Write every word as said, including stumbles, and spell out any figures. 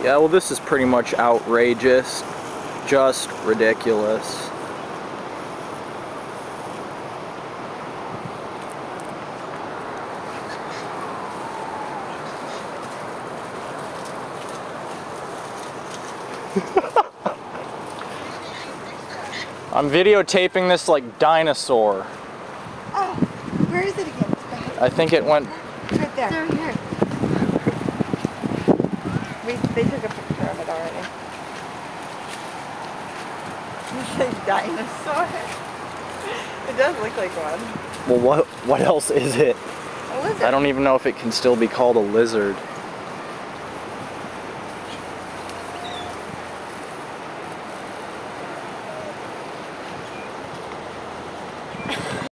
Yeah, well, this is pretty much outrageous. Just ridiculous. I'm videotaping this like dinosaur. Oh, where is it again? I think it went... Right there. It's over here. We, they took a picture of it already. It's a dinosaur. It does look like one. Well, what, what else is it? A lizard. I don't even know if it can still be called a lizard.